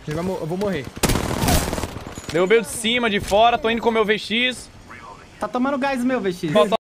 Eu vou morrer. Derrubei o de cima, de fora. Tô indo com o meu VX. Tá tomando gás meu, VX.